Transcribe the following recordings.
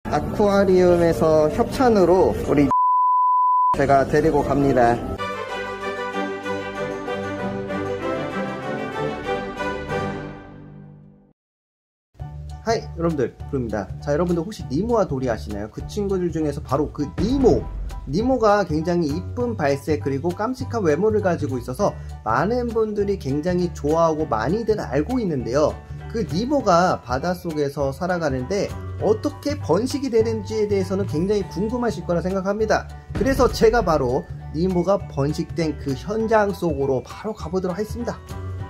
아쿠아리움에서 협찬으로 우리 제가 데리고 갑니다. 하이 여러분들, 부릅니다. 자, 여러분들 혹시 니모와 도리 아시나요? 그 친구들 중에서 바로 그 니모가 굉장히 이쁜 발색 그리고 깜찍한 외모를 가지고 있어서 많은 분들이 굉장히 좋아하고 많이들 알고 있는데요. 그 니모가 바닷속에서 살아가는데 어떻게 번식이 되는지에 대해서는 굉장히 궁금하실 거라 생각합니다. 그래서 제가 바로 니모가 번식된 그 현장 속으로 바로 가보도록 하겠습니다.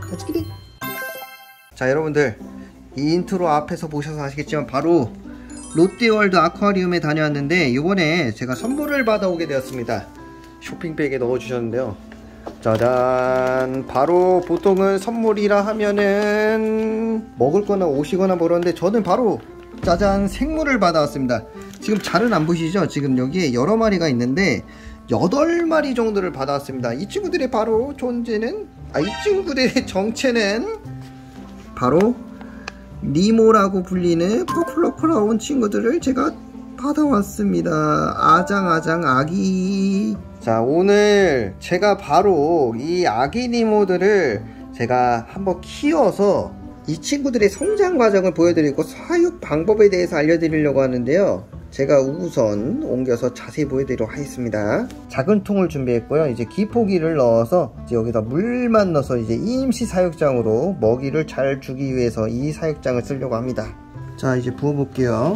자, 여러분들, 이 인트로 앞에서 보셔서 아시겠지만 바로 롯데월드 아쿠아리움에 다녀왔는데 이번에 제가 선물을 받아오게 되었습니다. 쇼핑백에 넣어주셨는데요. 짜잔! 바로 보통은 선물이라 하면은 먹을 거나 옷이거나 그러는데 저는 바로 짜잔! 생물을 받아왔습니다. 지금 잘은 안 보시죠? 지금 여기에 여러 마리가 있는데 8마리 정도를 받아왔습니다. 이 친구들의 바로 존재는 이 친구들의 정체는 바로 니모라고 불리는 퍼플러 크라운 친구들을 제가 받아왔습니다. 아장아장 아기. 자, 오늘 제가 바로 이 아기 니모들을 제가 한번 키워서 이 친구들의 성장 과정을 보여드리고 사육 방법에 대해서 알려드리려고 하는데요. 제가 우선 옮겨서 자세히 보여드리도록 하겠습니다. 작은 통을 준비했고요. 이제 기포기를 넣어서 이제 여기다 물만 넣어서 이제 임시 사육장으로 먹이를 잘 주기 위해서 이 사육장을 쓰려고 합니다. 자, 이제 부어볼게요.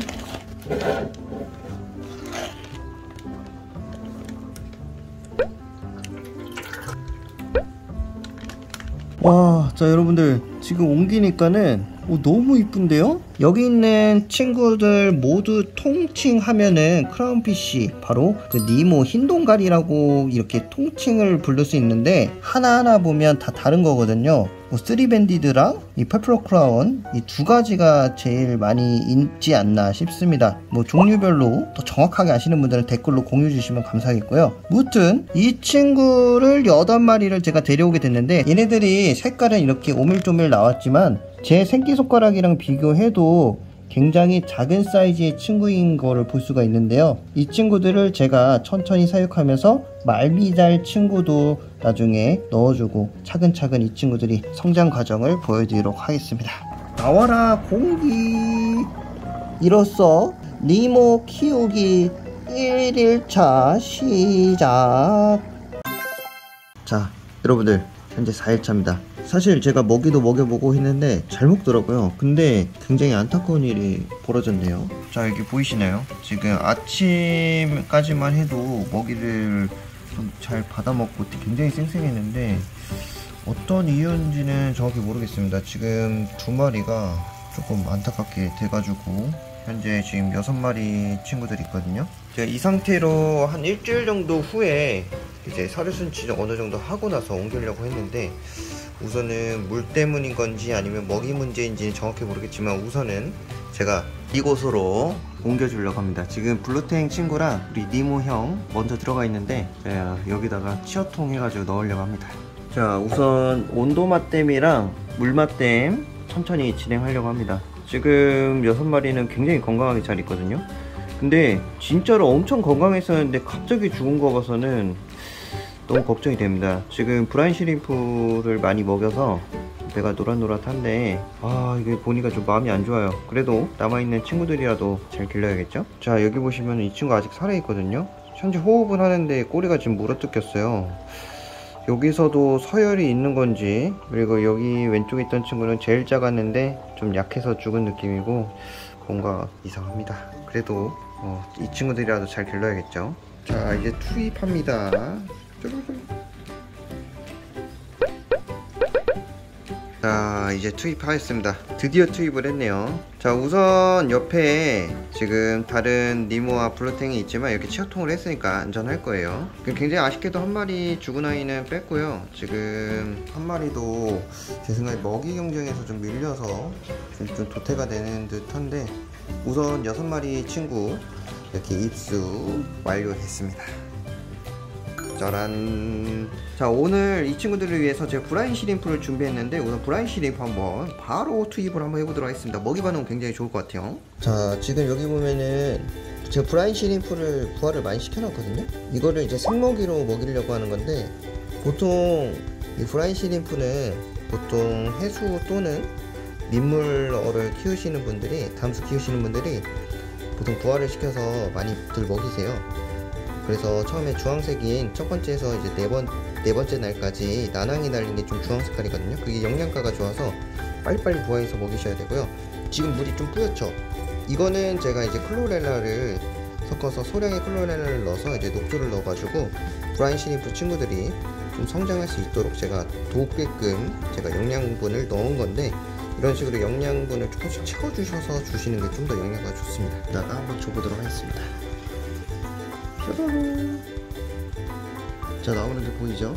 와, 자 여러분들, 지금 옮기니까는 너무 이쁜데요? 여기 있는 친구들 모두 통칭하면은 크라운피쉬, 바로 그 니모 흰동가리라고 이렇게 통칭을 부를 수 있는데 하나하나 보면 다 다른 거거든요. 쓰리밴디드랑 이 퍼플러 크라운, 이 두 가지가 제일 많이 있지 않나 싶습니다. 종류별로 더 정확하게 아시는 분들은 댓글로 공유 주시면 감사하겠고요. 무튼 이 친구를 8마리를 제가 데려오게 됐는데 얘네들이 색깔은 이렇게 오밀조밀 나왔지만 제 새끼손가락이랑 비교해도 굉장히 작은 사이즈의 친구인 거를 볼 수가 있는데요. 이 친구들을 제가 천천히 사육하면서 말미잘 친구도 나중에 넣어주고 차근차근 이 친구들이 성장 과정을 보여드리도록 하겠습니다. 나와라 공기. 이로써 니모 키우기 1일차 시작. 자, 여러분들, 현재 4일차입니다. 사실 제가 먹이도 먹여보고 했는데 잘 먹더라고요. 근데 굉장히 안타까운 일이 벌어졌네요. 자, 여기 보이시나요? 지금 아침까지만 해도 먹이를 좀 잘 받아먹고 굉장히 쌩쌩했는데 어떤 이유인지는 정확히 모르겠습니다. 지금 2마리가 조금 안타깝게 돼가지고 현재 지금 6마리 친구들이 있거든요. 제가 이 상태로 한 일주일 정도 후에 이제 사료순치 어느 정도 하고 나서 옮기려고 했는데 우선은 물 때문인 건지 아니면 먹이 문제인지 정확히 모르겠지만 우선은 제가 이곳으로 옮겨주려고 합니다. 지금 블루탱 친구랑 우리 니모 형 먼저 들어가 있는데 여기다가 치어통 해가지고 넣으려고 합니다. 자, 우선 온도 맞댐이랑 물 맞댐 천천히 진행하려고 합니다. 지금 6마리는 굉장히 건강하게 잘 있거든요. 근데 진짜로 엄청 건강했었는데 갑자기 죽은 거 봐서는 너무 걱정이 됩니다. 지금 브라인 시림프를 많이 먹여서 배가 노릇노릇한데 이게 보니까 좀 마음이 안 좋아요. 그래도 남아있는 친구들이라도 잘 길러야겠죠? 자, 여기 보시면 이 친구 아직 살아있거든요. 현재 호흡은 하는데 꼬리가 지금 물어뜯겼어요. 여기서도 서열이 있는 건지, 그리고 여기 왼쪽에 있던 친구는 제일 작았는데 좀 약해서 죽은 느낌이고 뭔가 이상합니다. 그래도 이 친구들이라도 잘 길러야겠죠. 자, 이제 투입합니다. 자, 이제 투입하겠습니다. 드디어 투입을 했네요. 자, 우선 옆에 지금 다른 니모와 블루탱이 있지만 이렇게 치어통을 했으니까 안전할 거예요. 굉장히 아쉽게도 한 마리 죽은 아이는 뺐고요. 지금 한 마리도 제 생각에 먹이 경쟁에서 좀 밀려서 좀 도태가 되는 듯한데 우선 6마리 친구 이렇게 입수 완료했습니다. 짜란. 자, 오늘 이 친구들을 위해서 제가 브라인 시림프를 준비했는데 우선 브라인 시림프 한번 바로 투입을 한번 해보도록 하겠습니다. 먹이 반응 굉장히 좋을 것 같아요. 자, 지금 여기 보면은 제가 브라인 시림프를 부화를 많이 시켜놨거든요. 이거를 이제 생먹이로 먹이려고 하는 건데, 보통 이 브라인 시림프는 보통 해수 또는 민물어를 키우시는 분들이, 담수 키우시는 분들이 보통 부화를 시켜서 많이들 먹이세요. 그래서 처음에 주황색인 첫 번째에서 이제 네 번째 날까지 나낭이 달린 게 좀 주황 색깔이거든요. 그게 영양가가 좋아서 빨리빨리 부화해서 먹이셔야 되고요. 지금 물이 좀 뿌옇죠? 이거는 제가 이제 클로렐라를 섞어서 소량의 클로렐라를 넣어서 이제 녹조를 넣어가지고 브라인 시림프 친구들이 좀 성장할 수 있도록 제가 돕게끔 제가 영양분을 넣은 건데, 이런 식으로 영양분을 조금씩 채워주셔서 주시는 게 좀 더 영양가 좋습니다. 이따가 한번 줘보도록 하겠습니다. 뾰로로. 자, 나오는 게 보이죠?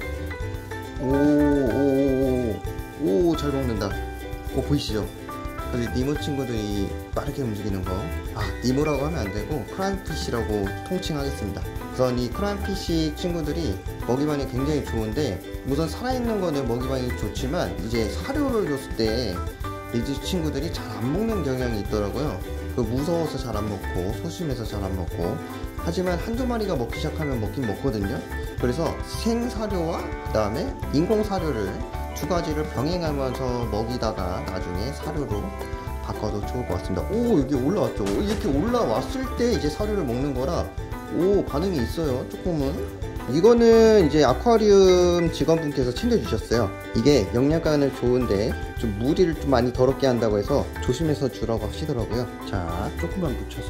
오, 잘 먹는다. 보이시죠? 근데 니모 친구들이 빠르게 움직이는 거. 니모라고 하면 안 되고 크라이피쉬라고 통칭하겠습니다. 우선 이 크라이피쉬 친구들이 먹이반이 굉장히 좋은데, 우선 살아있는 거는 먹이반이 좋지만 이제 사료를 줬을 때 이 친구들이 잘 안 먹는 경향이 있더라고요. 무서워서 잘 안 먹고 소심해서 잘 안 먹고, 하지만 한두 마리가 먹기 시작하면 먹긴 먹거든요. 그래서 생사료와 그 다음에 인공사료를 두 가지를 병행하면서 먹이다가 나중에 사료로 바꿔도 좋을 것 같습니다. 여기 올라왔죠. 이렇게 올라왔을 때 이제 사료를 먹는 거라 반응이 있어요. 조금은. 이거는 이제 아쿠아리움 직원분께서 챙겨주셨어요. 이게 영양가는 좋은데 좀 무리를 좀 많이 더럽게 한다고 해서 조심해서 주라고 하시더라고요. 자, 조금만 묻혀서.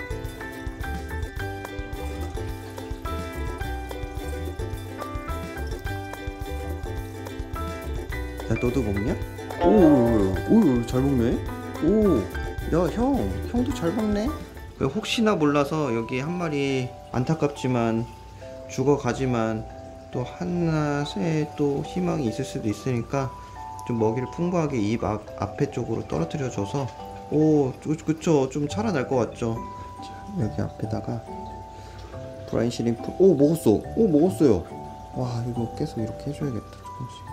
야, 너도 먹냐? 오, 잘 먹네. 야, 형도 잘 먹네. 혹시나 몰라서 여기 한 마리 안타깝지만 죽어가지만 또 하나에 또 희망이 있을 수도 있으니까 좀 먹이를 풍부하게 입 앞에 쪽으로 떨어뜨려 줘서, 그쵸, 좀 살아날 것 같죠. 자, 여기 앞에다가 브라인 시림프. 먹었어요. 와, 이거 계속 이렇게 해줘야겠다. 조금씩.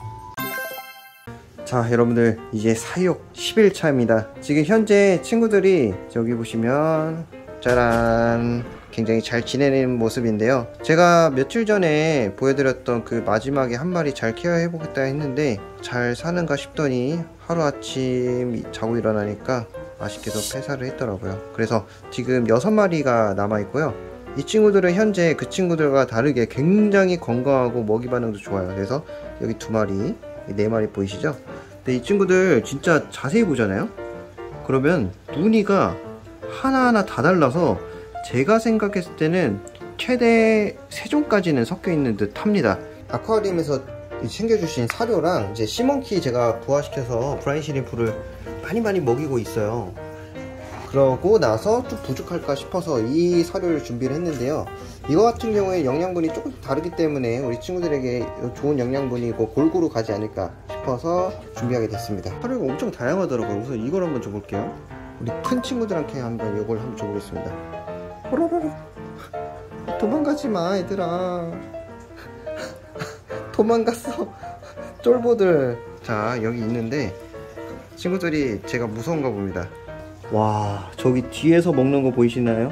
자, 여러분들 이제 사육 10일차입니다 지금 현재 친구들이 저기 보시면 짜란, 굉장히 잘 지내는 모습인데요. 제가 며칠 전에 보여드렸던 그 마지막에 한 마리 잘 케어해보겠다 했는데 잘 사는가 싶더니 하루아침 자고 일어나니까 아쉽게도 폐사를 했더라고요. 그래서 지금 6마리가 남아있고요. 이 친구들은 현재 그 친구들과 다르게 굉장히 건강하고 먹이 반응도 좋아요. 그래서 여기 2마리, 4마리 보이시죠? 근데 이 친구들 진짜 자세히 보잖아요? 그러면 무늬가 하나하나 다 달라서 제가 생각했을 때는 최대 3종까지는 섞여 있는 듯 합니다. 아쿠아리움에서 챙겨주신 사료랑 이제 시몬키 제가 부화시켜서 브라인 시림프를 많이 먹이고 있어요. 그러고 나서 좀 부족할까 싶어서 이 사료를 준비를 했는데요. 이거 같은 경우에 영양분이 조금 다르기 때문에 우리 친구들에게 좋은 영양분이고 골고루 가지 않을까 싶어서 준비하게 됐습니다. 사료가 엄청 다양하더라고요. 우선 이걸 한번 줘볼게요. 우리 큰 친구들한테 한번 이걸 한번 줘보겠습니다. 호로로로. 도망가지마 얘들아. 도망갔어 쫄보들. 자, 여기 있는데 친구들이 제가 무서운가 봅니다. 와, 저기 뒤에서 먹는 거 보이시나요?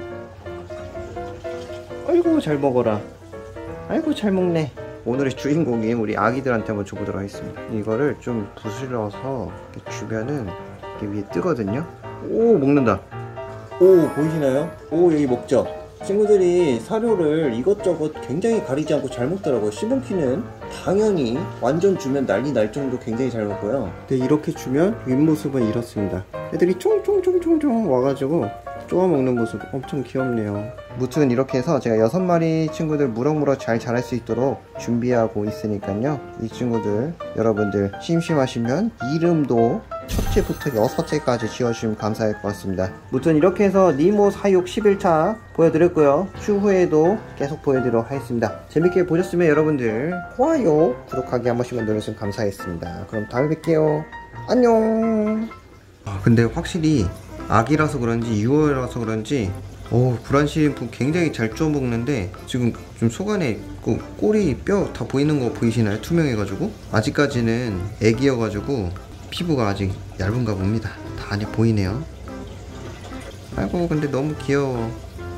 아이고 잘 먹어라. 아이고 잘 먹네. 오늘의 주인공이 우리 아기들한테 한번 줘보도록 하겠습니다. 이거를 좀 부스러워서 이렇게 주면은 이렇게 위에 뜨거든요. 먹는다. 보이시나요? 여기 먹죠? 친구들이 사료를 이것저것 굉장히 가리지 않고 잘 먹더라고요. 시몬키는 당연히 완전 주면 난리 날 정도 굉장히 잘 먹고요. 근데 이렇게 주면 윗모습은 이렇습니다. 애들이 총총총총총 와가지고 쪼아먹는 모습 엄청 귀엽네요. 무튼 이렇게 해서 제가 6마리 친구들 무럭무럭 잘 자랄 수 있도록 준비하고 있으니까요. 이 친구들 여러분들 심심하시면 이름도 첫째부터 6째까지 지어주시면 감사할 것 같습니다. 무튼 이렇게 해서 니모 사육 11차 보여드렸고요. 추후에도 계속 보여드리도록 하겠습니다. 재밌게 보셨으면 여러분들 좋아요, 구독하기 한 번씩만 눌러주시면 감사하겠습니다. 그럼 다음에 뵐게요. 안녕. 근데 확실히 아기라서 그런지 6월이라서 그런지 브란시림프 굉장히 잘 쪼아 먹는데 지금 좀 속 안에 그 꼬리 뼈 다 보이는 거 보이시나요? 투명해가지고 아직까지는 애기여가지고 피부가 아직 얇은가 봅니다. 다 안에 보이네요. 아이고 근데 너무 귀여워.